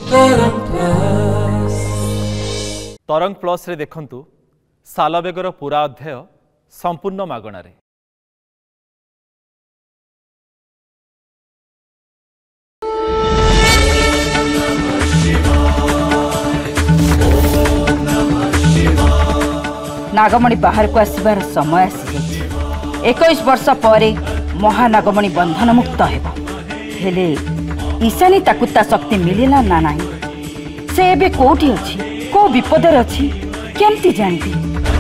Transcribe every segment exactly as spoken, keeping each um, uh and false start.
तरंग प्लस रे देखंतु सालबेगर पूरा अध्याय संपूर्ण मागणारे। नागमणि बाहर को आसबार समय आसी इक्कीस वर्ष पर महानागमणि बंधन मुक्त हेले ईशानी ताकू ता शक्ति मिलला ना नहीं। से एबे कोठी अछि, को विपदर अछि केमती जानती।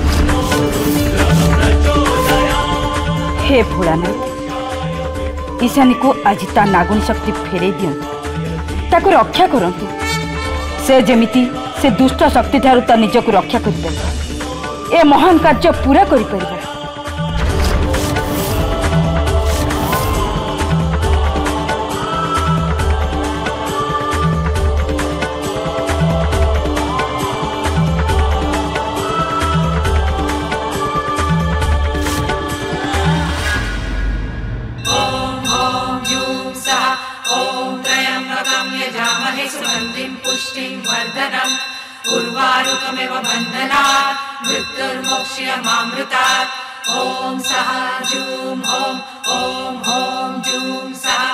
हे भोलानाथ, ईशानी को आज ता नागुणी शक्ति फेरे दियंतु, ताकू रक्षा करंतु। से जेमिति से दुष्ट शक्ति ठारू ता निजको रक्षा करि परिबा, ए महान कार्य पूरा करि परिबा। उर्वारुकमेव बन्धनात् मृत्युर्मोक्ष्यमामृतात्। ॐ सः जूं ॐ ॐ ॐ जूं सः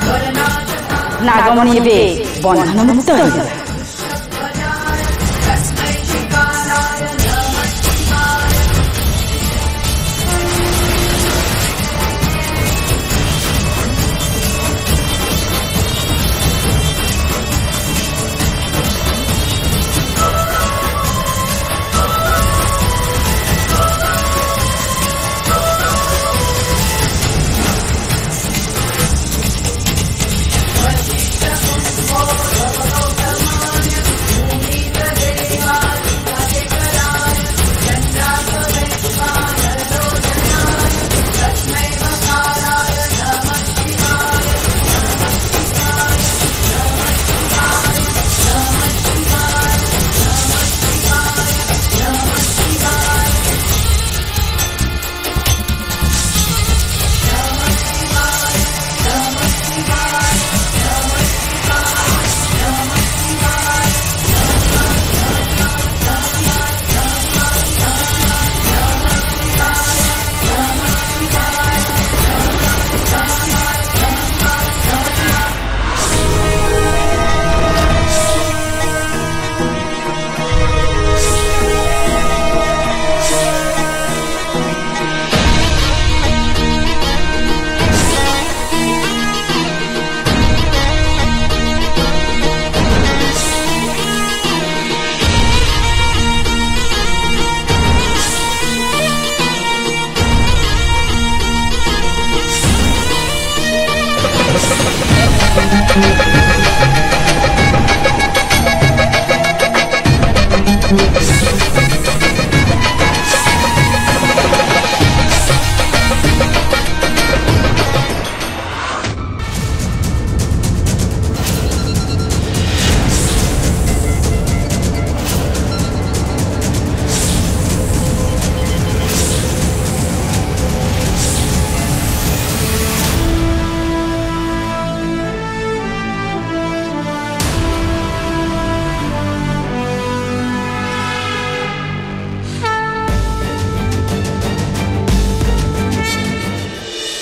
नागमणि बंधन मुक्त।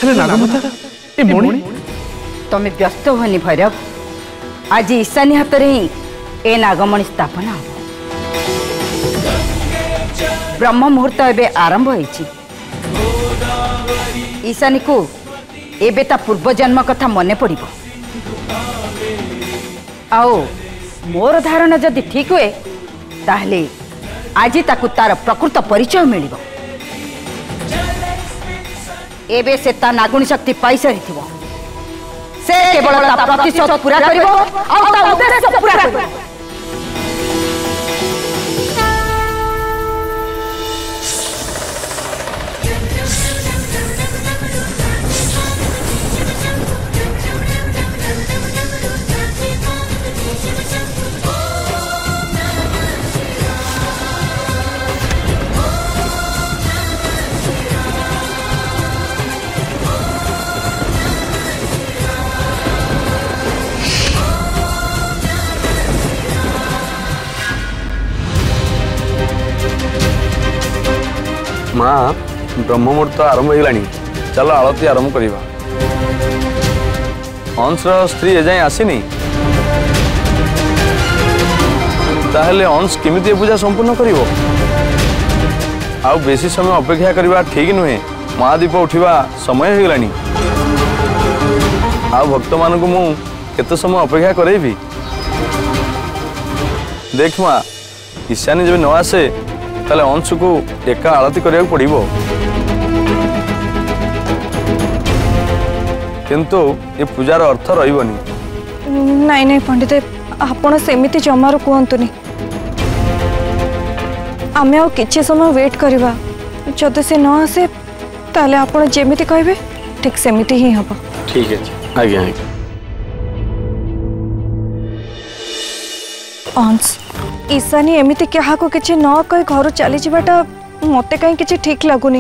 पछरे नागमाता ए मणि तमें व्यस्त हुनी भैरव। आज ईशानी हाथ में ही ए नागमणि स्थापना हो। ब्रह्म मुहूर्त एवं आरंभ होईछि। ईशानी को एबे ता पूर्व जन्म कथा मने पड़िबो। आओ मोर धारणा जदि ठीक हुए ताहले आज ताकू तार प्रकृत परिचय मिलिबो। एबे से ता नागुणी शक्ति पाई सारी थिबो। से केवल ता प्रतिशोध पूरा करिबो और ता उद्देश्य पूरा करिबो। माँ ब्रह्म मुहूर्त आरंभ होगलानी। चलो आरती आरंभ करवा। अंशर स्त्री एजाए आसीनी ताहले अंश केमिति पूजा संपूर्ण करिवो? आउ बेसी समय अपेक्षा करवा ठीक नुहे। महादीप उठिबा समय होगलानी। आउ भक्त मान को मु केते समय अपेक्षा करेबी? देख माँ ईशानी जब न आसे ताले अंश को एका आरती करिया पड़िबो। किंतु ये पूजार अर्थ रहिबनी। नहीं नहीं पंडित आपण सेमिति जमार कहतुनी। आमे आ किछि समय वेट करवा। जदि से न आसे ताले आपण जेमिति कहबे ठीक सेमिति ही हबो। ठीक है आज्ञा। अंश ईशानी एमिति क्या को किछि न कहि घर चली जिबाटा मते कहीं किछि ठीक लगुनी।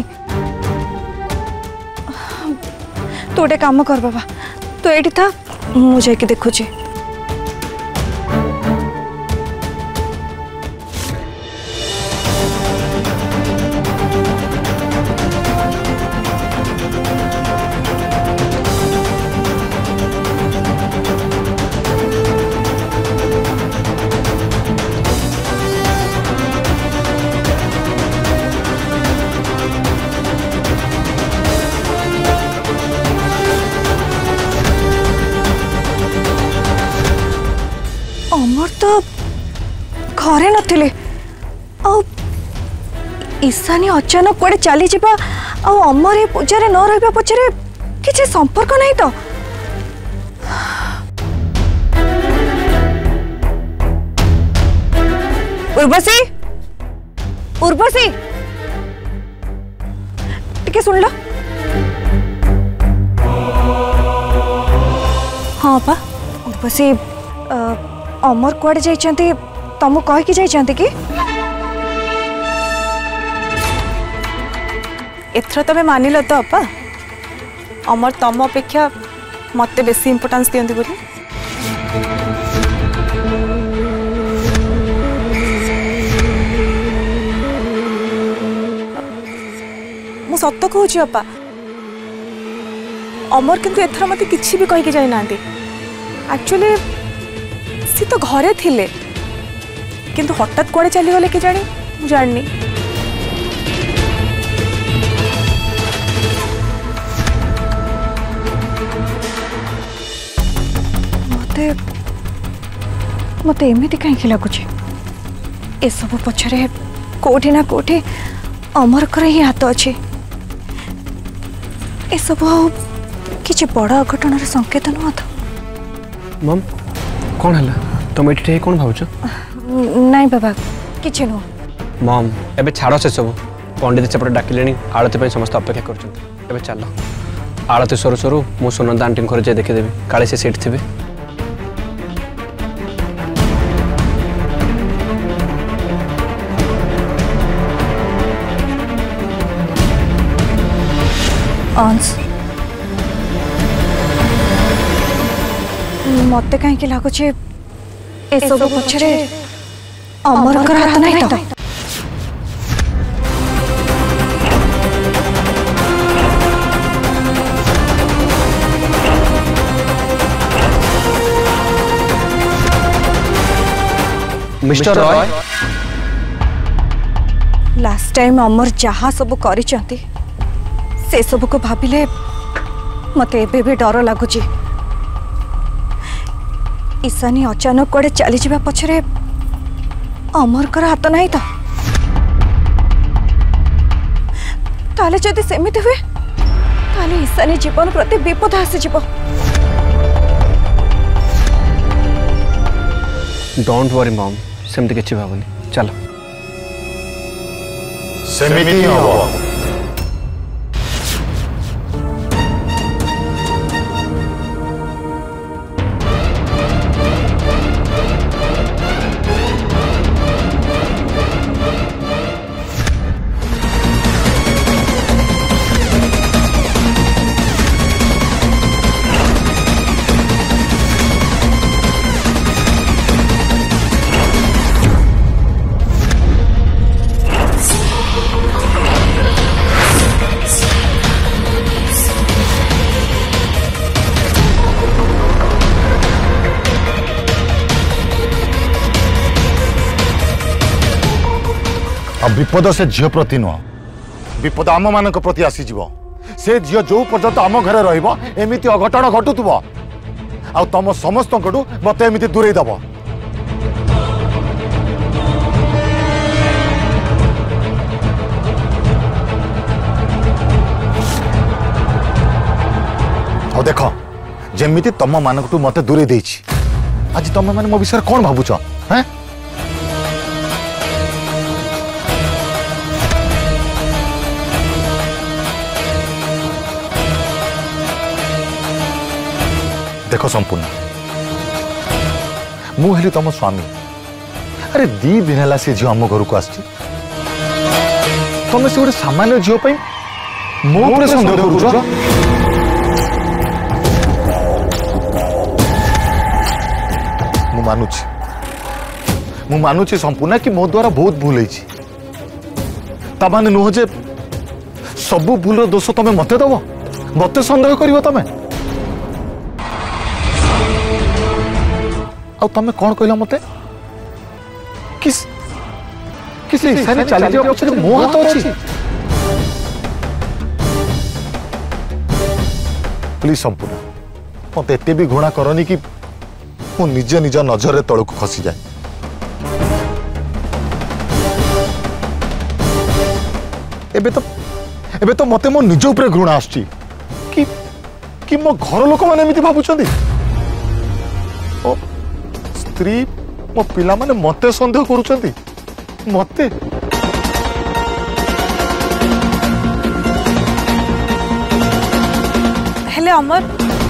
तू गोटे काम कर बाबा तू एठी था मु जाके देखुची। अमर तो घरे नथिले ईशानी अचानक कुआडे चली जिबा आ अमर ए पूजारे न रहबा पछरे किछि संपर्क नहीं तो। उर्वशी उर्वशी टिके सुन लो। हाँ पा उर्वशी अमर कुआडे जाइछंती तमु कह कि जाइछंती कि? एथर तमे मानिल तो अपा अमर तम अपेक्षा मते बेसी इंपोर्टेंस दियंती बोली। मु सत्य कहूची अपा अमर किंतु एथर मते किछि भी कहि के जाई नांती। एक्चुअली सी तो घरे थिले किंतु हठात कुआडे चली गले कि जानी मु जाननी। मते मते एमिति कहीं लगुच ए सब पछरे कोठी ना कोठी अमर कर ही हाथ अच्छे। ए सब किछि बड़ अघटन संकेत नुह तो। मम कौन है तुम ये कौन भावच? नहीं बाबा किछि नुह। मम एबे छाड़ से सब पंडित सेपटे डाकिले आरती समस्त अपेक्षा कर चल आरती सरू सरू मु सुनंदा आंटी घर जाए देखीदेवी काले से सीट थे। अंश मते कहीं लगुच ए सब पछरे अमर कर हाथ नहीं तो। मिस्टर रॉय लास्ट टाइम अमर जहाँ सब कर से सब को भाविले मते एबे भी डर लगुच। ईशानी अचानक कड़े चली जावा पछरे अमर कर हाथ नहीं तो ताले जदि सेमिति हुए ताले ईशानी जीवन प्रति विपद आसी जीव। डोंट वरी मॉम सेमती किछि भाबनी चलो सेमिति हो। विपद से झील प्रति नुह विपद आम मान प्रति आसीज से झील जो पर्यंत आम घर रमिति अघटन घटुव आ तुम समस्त मत एमती दूरे दब। और देख जमीती तुम मान मत दूरे दे आज तुम मैंने मो विषय कौन भावुच हैं? देख संपूर्ण मुझे तुम स्वामी अरे दी दिन है सी झील आम घर को आस तुम से गोटे सामान्य झील मो सन्देह कर मानुची मु मानुची संपूर्ण कि मो द्वारा बहुत भूल है माने नुह जे सबू भूल दोष तुम मत दब मत सन्देह कर तुम आ तुम कौन कहला मते किस किस ईशानी चली जावा पछे मो हाथ अछि प्लीज संपूर्ण मत एते भी घृणा करनी कि मु निज निज नजर तल को खसी जाए। एबे तो एबे तो मते मो निज ऊपर घृणा आछि कि कि मो घर लोक माने एमिति भाबुचंदी ओ स्त्री मो पिला माने मते संदेह करूचंदी मते हेले अमर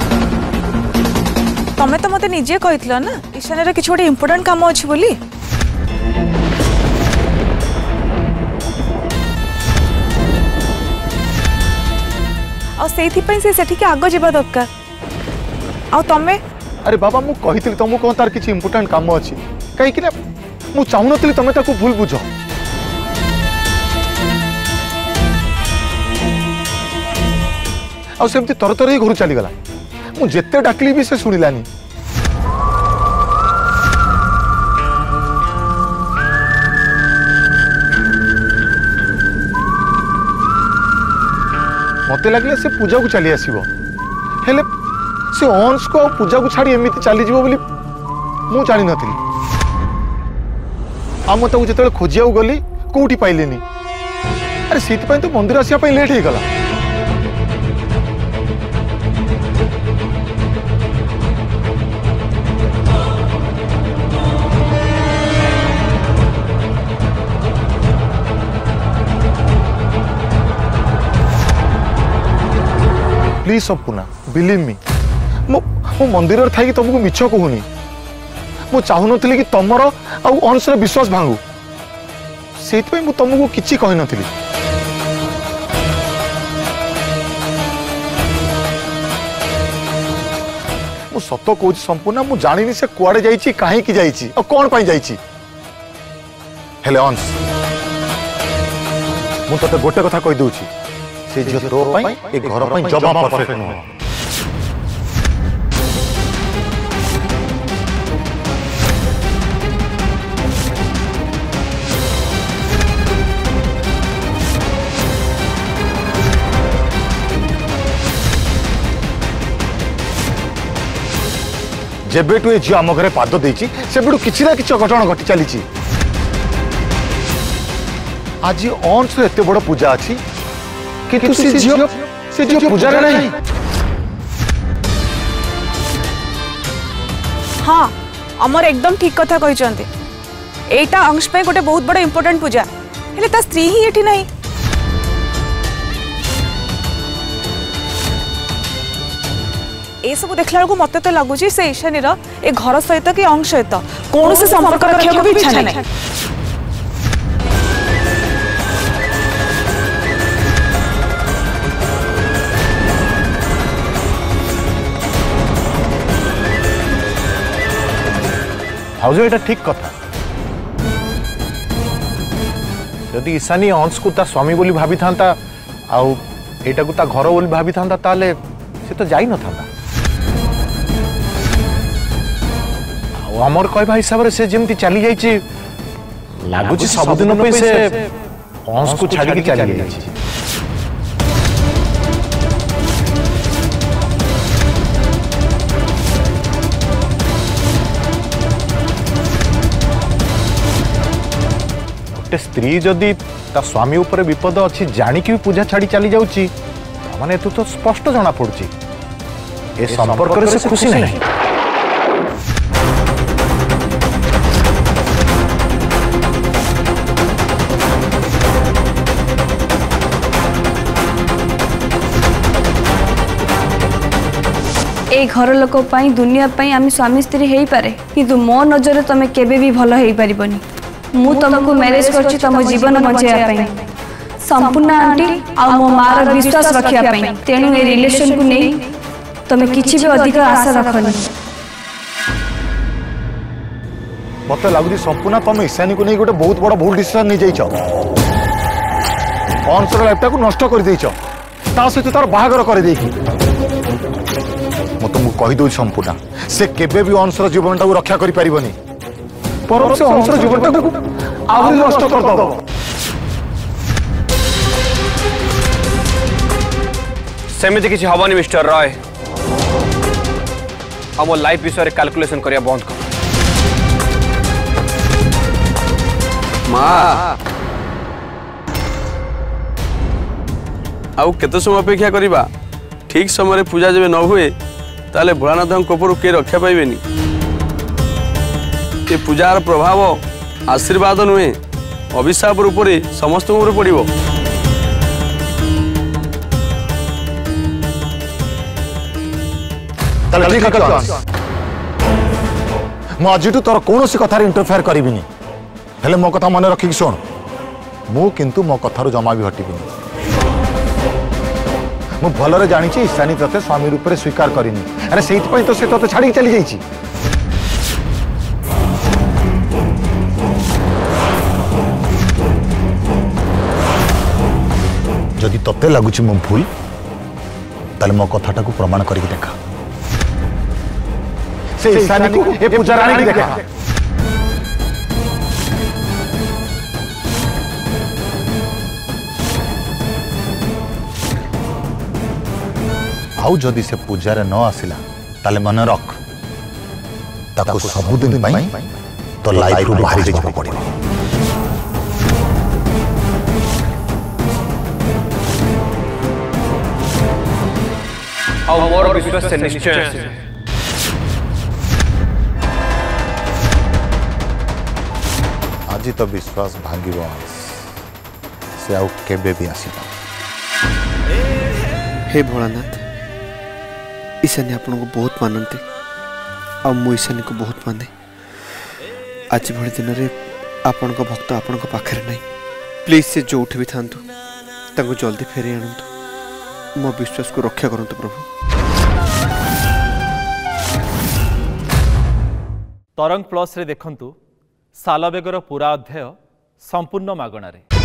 तमें तो मते निजे कहितल ना ईशान किसी गोटे इम्पोर्टाट काम अच्छी बोली से सेठी आग जावा दरकार आ तमें अरे बाबा मु कहितली तुमको कौन तार किसी इम्पोर्टाट काम अच्छी कहीं ना मु चाहूनली तुम ताको भूल बुझ आमती तर तर ही घर चलीगला मु जेते डाकली भी से शुणिलानी मत लगे से पूजा को चली आसो हेले से अंश को पूजा को छाड़ी एमती चलीज बोली मु जानी नी आम ताको जो खोजा गली कौटी पाइलेनी अरे से तो मंदिर आसपा लेट हो गला प्लीज संपूर्ण बिलीव मी मो मो मंदिर थी तुमको मिछ कहूनी मु चाहून कि तुमर अंश विश्वास भांगू से तुमको किसी कही नी मु सत कहूँ संपूर्ण मु जानी से कुआड़े जाइए कहीं जाइए और कौन पाई जाइए हेले अंश मु तते गोटे कथा कही दूची से झील तो ए घर जमा परफेक्ट नुह जेबेटू ए झी आम घरे पाद देछि सेबेटू किछि ना किछि घटना घटी चली। आज अंश एते बड़ पूजा अछि किंतु से झियो से झियो पूजा रे नहीं। हाँ अमर एकदम ठीक कथा कहते। एटा अंश पे गोटे बहुत बड़ा इंपोर्टेंट पूजा हेले ता स्त्री ही एठी नहीं। ए सब देखला बेलू मत तो लगुच से ईशानी ए घर सहित कि अंश सहित कौन से संपर्क रखा भी इच्छा नहीं। भाउज एटा ठीक कथा। यदि ईशानी अंश को ता स्वामी बोली भाभी था आउ एटा को ता घर बोली भाभी था ताले से तो जाई न था। आमर कहवा हिसाब से जमती चली जाइए लगुच सबुदिन से अंश को छाड़ी चली जाइए। गोटे स्त्री जदि ता स्वामी उपरे विपद अच्छी जानिक भी पूजा छाड़ी चली जाऊँगी माने तू तो स्पष्ट जना पड़ुची ए संपर्क से खुशी नहीं। ए घर लोक पाई दुनिया पाई आम स्वामी स्त्री हो पारे किंतु मो नजर तुम केबे भी भल हो पारिबनी। मु तुमको मैरिज करछि तुम जीवन बचाया पाई संपूर्ण आंटी आ मो मार विश्वास रखिया पाई तेनु ए रिलेशन को नहीं तुम किछि भी अधिक आशा रखनी। मत लगुच संपूर्ण तुम ईशानी को नहीं गोटे बहुत बड़ा भूल डिसीजन नहीं जाइछ। अंशर लाइफटा को नष्ट कर देइछ ता सहित तार बाहागर कर देइकी मु तुमको कहि दउ संपूर्ण से केबे भी अंशर जीवनटा को रक्षा करि परिबनी पर से अंशर जीवनटा को आहुरी नष्ट कर दबो। सेमिति किछि हबनी मिस्टर रॉय। हम लाइफ विषय कैलकुलेशन करिया बंद कर। माँ आउ केते समय अपेक्षा करिबा ठीक समय पूजा जब न हुए ताले भोलानाथ कोपरू के रक्षा पाइबेनी। ये पूजार प्रभाव आशीर्वाद नुहे अभिशाप रूप से समस्त पड़ो। मु आज तोर कौन सी कथार इंटरफेयर करिबिनी हेले मो कथा मन रखिक शुण मु किंतु मो कथार जमा भी हटिबिनी। मु भलरे जानी ईशानी तते स्वामी रूप से स्वीकार करिनी अरे से तो से तते छाड़ी चली जाइछि। जदि तते लगुछि मु भूल ताले मो कथाटा को प्रमाण करिक देखा से ईशानी को ए पूजा रानी की देखा। आउ जदि से पूजार न आसिला ताले मन रख ताको सबुदिन पाई तो लाइफ रु बाहर जाबो पड़िबो। और मोर विश्वास से निश्चय आज तो विश्वास भांगिबो से आउ केबे भी आसीबा। हे भोलानाथ ईशानी आपन को बहुत मानते आ मु ईशानी को बहुत माने। आज भली दिन रे आपन को भक्त आपन को पाखरे नहीं प्लीज से जो उठ भी थांतु ताको जल्दी फेरी आनंतु मो विश्वास को रक्षा करंतु प्रभु। तरंग प्लस रे देखंतु सालबेगर पूरा अध्याय संपूर्ण मागणारे।